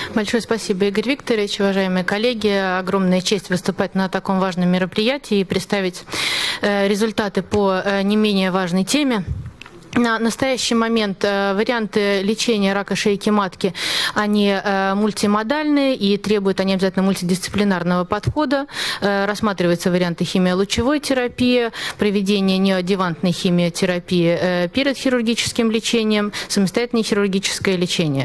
Большое спасибо, Игорь Викторович. Уважаемые коллеги, огромная честь выступать на таком важном мероприятии и представить результаты по не менее важной теме. На настоящий момент варианты лечения рака шейки матки, они мультимодальные и требуют они обязательно мультидисциплинарного подхода. Рассматриваются варианты химиолучевой терапии, проведение неоадъювантной химиотерапии перед хирургическим лечением, самостоятельное хирургическое лечение.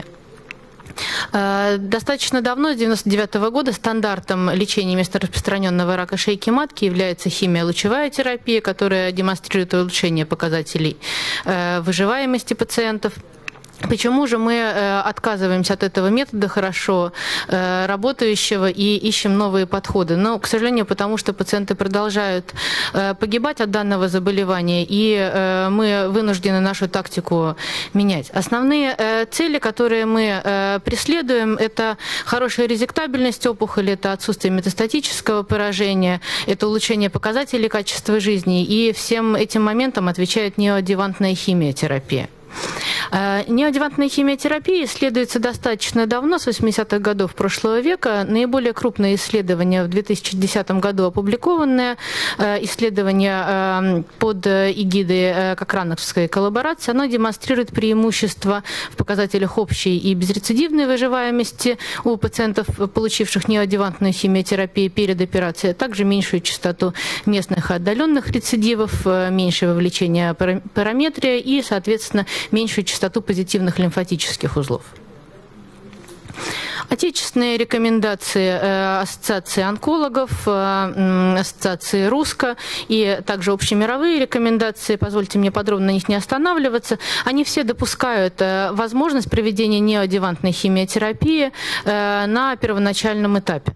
Достаточно давно, с 1999 года, стандартом лечения местораспространенного рака шейки матки является химиолучевая терапия, которая демонстрирует улучшение показателей выживаемости пациентов. Почему же мы отказываемся от этого метода хорошо работающего и ищем новые подходы? Но, к сожалению, потому что пациенты продолжают погибать от данного заболевания, и мы вынуждены нашу тактику менять. Основные цели, которые мы преследуем, это хорошая резектабельность опухоли, это отсутствие метастатического поражения, это улучшение показателей качества жизни, и всем этим моментам отвечает неоадъювантная химиотерапия. Неоадъювантная химиотерапия исследуется достаточно давно, с 80-х годов прошлого века. Наиболее крупное исследование в 2010 году опубликованное, исследование под эгидой Кокрановской коллаборации, оно демонстрирует преимущество в показателях общей и безрецидивной выживаемости у пациентов, получивших неоадъювантную химиотерапию перед операцией, а также меньшую частоту местных и отдаленных рецидивов, меньшее вовлечение параметрия и, соответственно, меньшую частоту позитивных лимфатических узлов. Отечественные рекомендации Ассоциации онкологов, Ассоциации РУСКО и также общемировые рекомендации, позвольте мне подробно на них не останавливаться, они все допускают возможность проведения неоадъювантной химиотерапии на первоначальном этапе.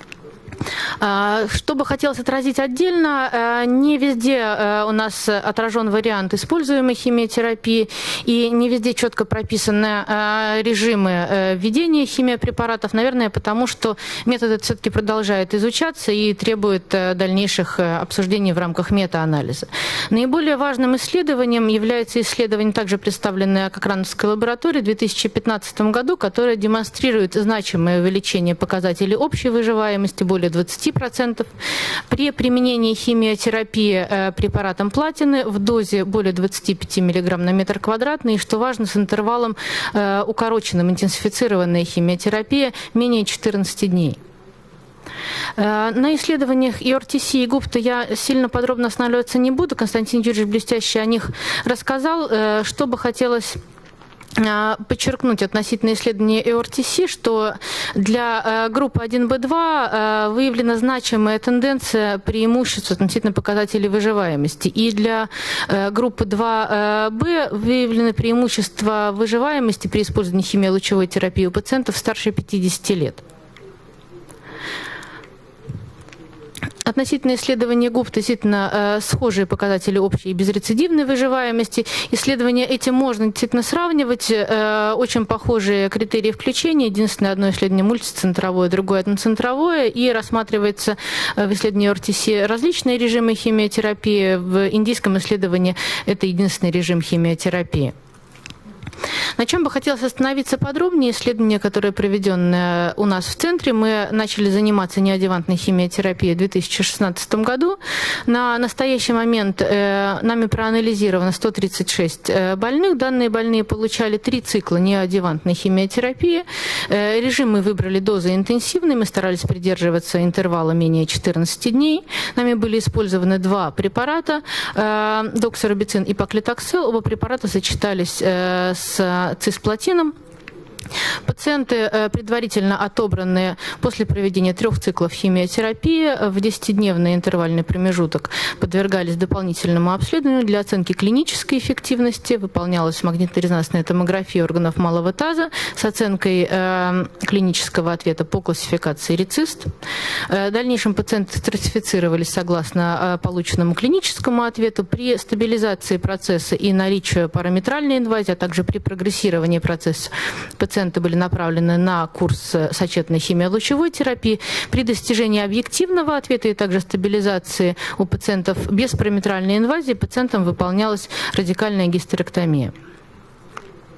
Что бы хотелось отразить отдельно, не везде у нас отражен вариант используемой химиотерапии, и не везде четко прописаны режимы введения химиопрепаратов, наверное, потому что метод этот все-таки продолжает изучаться и требует дальнейших обсуждений в рамках метаанализа. Наиболее важным исследованием является исследование, также представленное Кокрановской лабораторией в 2015 году, которое демонстрирует значимое увеличение показателей общей выживаемости, более 20%, при применении химиотерапии препаратом платины в дозе более 25 мг на метр квадратный, и, что важно, с интервалом укороченным, интенсифицированная химиотерапия менее 14 дней. На исследованиях EORTC и ГУПТа я сильно подробно останавливаться не буду. Константин Юрьевич блестяще о них рассказал. Что бы хотелось подчеркнуть относительно исследования EORTC, что для группы 1b2 выявлена значимая тенденция преимущества относительно показателей выживаемости. И для группы 2b выявлены преимущества выживаемости при использовании химиолучевой терапии у пациентов старше 50 лет. Относительно исследования ГУПТа действительно схожие показатели общей и безрецидивной выживаемости. Исследования эти можно действительно сравнивать. Очень похожие критерии включения. Единственное, одно исследование мультицентровое, другое одноцентровое. И рассматривается в исследовании EORTC различные режимы химиотерапии. В индийском исследовании это единственный режим химиотерапии. На чем бы хотелось остановиться подробнее, исследование, которое проведенное у нас в центре, мы начали заниматься неоадъювантной химиотерапией в 2016 году. На настоящий момент нами проанализировано 136 больных. Данные больные получали 3 цикла неоадъювантной химиотерапии. Режим мы выбрали дозоинтенсивный, мы старались придерживаться интервала менее 14 дней. Нами были использованы 2 препарата, доксорубицин и паклитоксел. Оба препарата сочетались с цисплатином. Пациенты, предварительно отобранные после проведения 3 циклов химиотерапии, в 10-дневный интервальный промежуток подвергались дополнительному обследованию для оценки клинической эффективности. Выполнялась магнитно-резонансная томография органов малого таза с оценкой клинического ответа по классификации РЕЦИСТ. В дальнейшем пациенты стратифицировались согласно полученному клиническому ответу. При стабилизации процесса и наличии параметральной инвазии, а также при прогрессировании процесса пациенты были направлены на курс сочетанной химиолучевой терапии. При достижении объективного ответа и также стабилизации у пациентов без параметральной инвазии пациентам выполнялась радикальная гистерэктомия.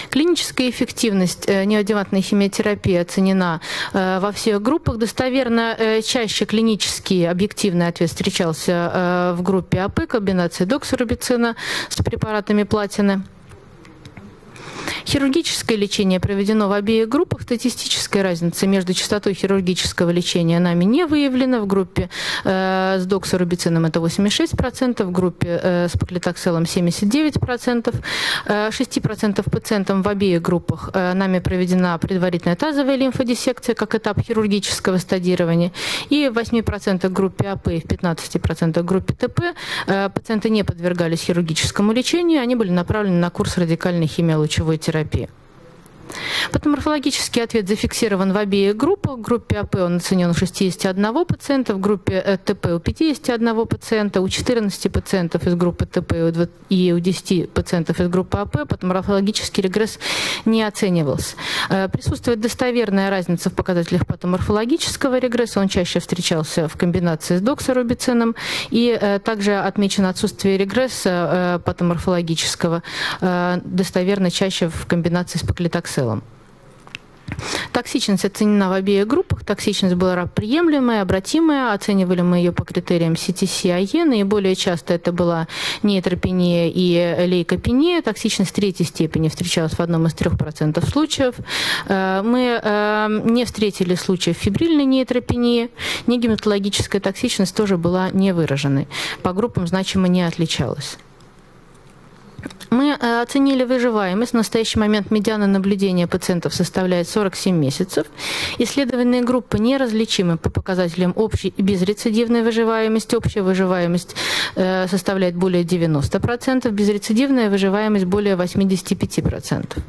Клиническая эффективность неоадъювантной химиотерапии оценена во всех группах. Достоверно чаще клинический объективный ответ встречался в группе АП, комбинации доксорубицина с препаратами платины. Хирургическое лечение проведено в обеих группах. Статистическая разница между частотой хирургического лечения нами не выявлена. В группе с доксорубицином это 86%, в группе с паклитокселом 79%. 6% пациентам в обеих группах нами проведена предварительная тазовая лимфодиссекция как этап хирургического стадирования. И в 8% группе АП и в 15% группе ТП пациенты не подвергались хирургическому лечению, они были направлены на курс радикальной химиолучевой терапии. Патоморфологический ответ зафиксирован в обеих группах. В группе АП он оценен у 61 пациента, в группе ТП у 51 пациента, у 14 пациентов из группы ТП и у 10 пациентов из группы АП патоморфологический регресс не оценивался. Присутствует достоверная разница в показателях патоморфологического регресса, он чаще встречался в комбинации с доксорубицином, и также отмечено отсутствие регресса патоморфологического, достоверно чаще в комбинации с паклитокселом. Токсичность оценена в обеих группах. Токсичность была приемлемая, обратимая. Оценивали мы ее по критериям CTC-AE. Наиболее часто это была нейтропения и лейкопения. Токсичность третьей степени встречалась в 1 из 3% случаев. Мы не встретили случаев фибрильной нейтропении. Негематологическая токсичность тоже была не выраженной. По группам значимо не отличалась. Мы оценили выживаемость. В настоящий момент медиана наблюдения пациентов составляет 47 месяцев. Исследованные группы неразличимы по показателям общей и безрецидивной выживаемости. Общая выживаемость составляет более 90%, безрецидивная выживаемость более 85%.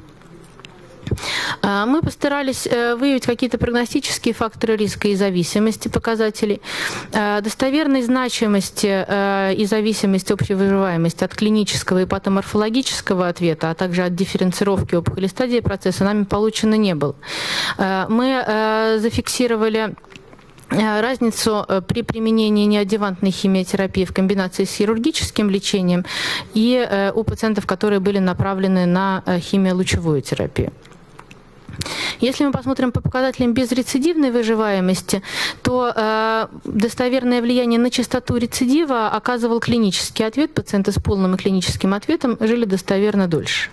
Мы постарались выявить какие-то прогностические факторы риска и зависимости показателей. Достоверной значимости и зависимости общей выживаемости от клинического и патоморфологического ответа, а также от дифференцировки опухоли стадии процесса нами получено не было. Мы зафиксировали разницу при применении неадъювантной химиотерапии в комбинации с хирургическим лечением и у пациентов, которые были направлены на химиолучевую терапию. Если мы посмотрим по показателям безрецидивной выживаемости, то достоверное влияние на частоту рецидива оказывал клинический ответ. Пациенты с полным и клиническим ответом жили достоверно дольше.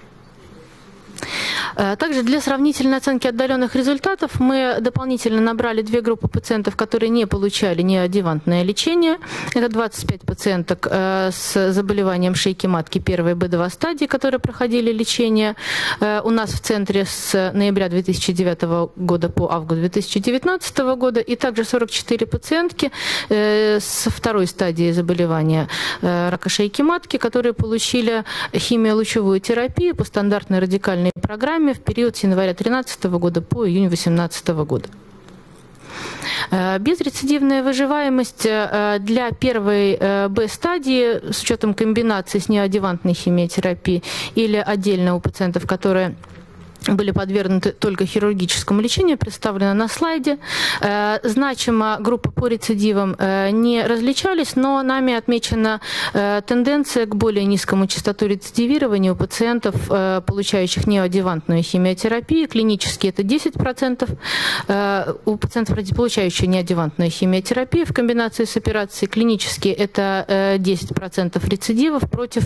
Также для сравнительной оценки отдаленных результатов мы дополнительно набрали 2 группы пациентов, которые не получали неадъювантное лечение. Это 25 пациенток с заболеванием шейки матки 1 и B2 стадии, которые проходили лечение у нас в центре с ноября 2009 года по август 2019 года, и также 44 пациентки с 2 стадии заболевания рака шейки матки, которые получили химиолучевую терапию по стандартной радикальной программе в период с января 2013 года по июнь 2018 года. Безрецидивная выживаемость для первой Б-стадии с учетом комбинации с неадъювантной химиотерапией или отдельно у пациентов, которые были подвергнуты только хирургическому лечению, представлена на слайде. Значимо группы по рецидивам не различались, но нами отмечена тенденция к более низкому частоту рецидивирования у пациентов, получающих неоадъювантную химиотерапию. Клинически это 10%. У пациентов, получающих неадъювантную химиотерапию в комбинации с операцией, клинически это 10% рецидивов против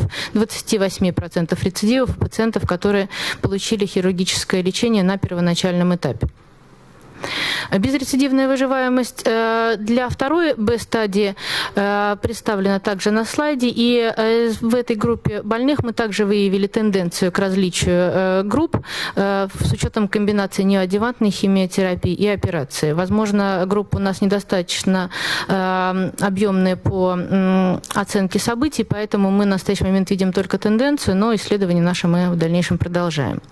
28% рецидивов у пациентов, которые получили хирургическое лечение на первоначальном этапе. Безрецидивная выживаемость для второй Б-стадии представлена также на слайде, и в этой группе больных мы также выявили тенденцию к различию групп с учетом комбинации неоадъювантной химиотерапии и операции. Возможно, группа у нас недостаточно объемная по оценке событий, поэтому мы на настоящий момент видим только тенденцию, но исследование наше мы в дальнейшем продолжаем.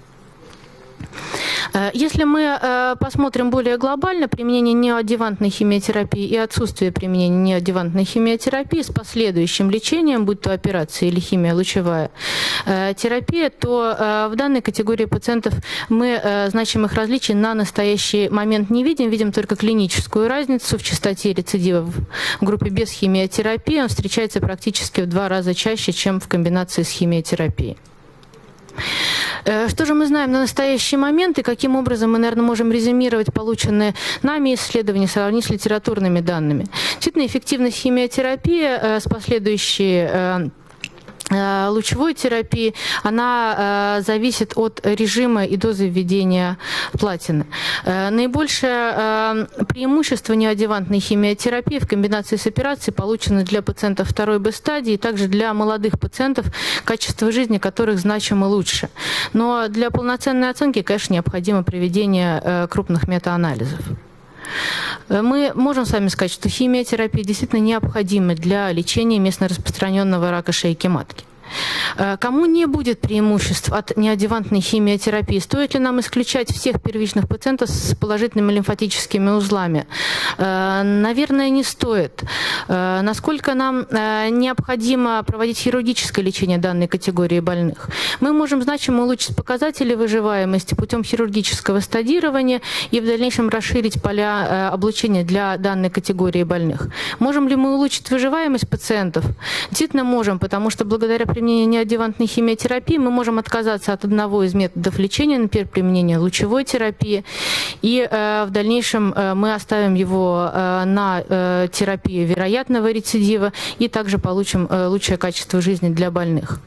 Если мы посмотрим более глобально применение неоадъювантной химиотерапии и отсутствие применения неоадъювантной химиотерапии с последующим лечением, будь то операция или химиолучевая терапия, то в данной категории пациентов мы значимых различий на настоящий момент не видим. Видим только клиническую разницу в частоте рецидивов в группе без химиотерапии. Он встречается практически в 2 раза чаще, чем в комбинации с химиотерапией. Что же мы знаем на настоящий момент и каким образом мы, наверное, можем резюмировать полученные нами исследования, сравнить с литературными данными? Действительно, эффективность химиотерапии с последующей лучевой терапии, она зависит от режима и дозы введения платины. Наибольшее преимущество неоадъювантной химиотерапии в комбинации с операцией получено для пациентов второй Б-стадии и также для молодых пациентов, качество жизни которых значимо лучше. Но для полноценной оценки, конечно, необходимо проведение крупных метаанализов. Мы можем с вами сказать, что химиотерапия действительно необходима для лечения местно распространенного рака шейки матки. Кому не будет преимуществ от неоадъювантной химиотерапии? Стоит ли нам исключать всех первичных пациентов с положительными лимфатическими узлами? Наверное, не стоит. Насколько нам необходимо проводить хирургическое лечение данной категории больных? Мы можем значимо улучшить показатели выживаемости путем хирургического стадирования и в дальнейшем расширить поля облучения для данной категории больных. Можем ли мы улучшить выживаемость пациентов? Действительно можем, потому что благодаря применению неоадъювантной химиотерапии мы можем отказаться от одного из методов лечения, например, применения лучевой терапии, и в дальнейшем мы оставим его на терапию вероятного рецидива и также получим лучшее качество жизни для больных.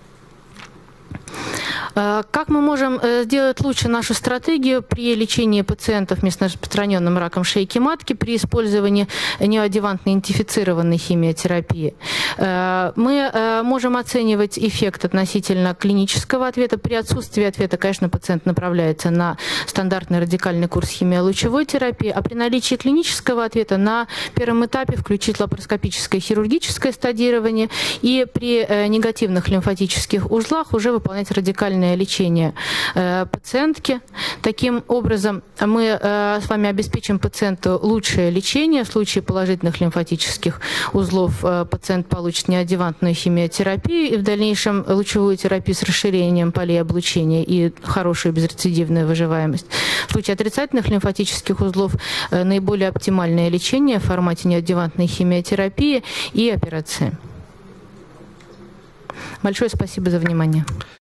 Как мы можем сделать лучше нашу стратегию при лечении пациентов местно распространенным раком шейки матки при использовании неоадъювантной идентифицированной химиотерапии? Мы можем оценивать эффект относительно клинического ответа. При отсутствии ответа, конечно, пациент направляется на стандартный радикальный курс химиолучевой терапии, а при наличии клинического ответа на первом этапе включить лапароскопическое хирургическое стадирование и при негативных лимфатических узлах уже выполнять радикальное лечение пациентки. Таким образом, мы с вами обеспечим пациенту лучшее лечение. В случае положительных лимфатических узлов пациент получит неоадъювантную химиотерапию и в дальнейшем лучевую терапию с расширением полей облучения и хорошую безрецидивную выживаемость. В случае отрицательных лимфатических узлов наиболее оптимальное лечение в формате неоадъювантной химиотерапии и операции. Большое спасибо за внимание.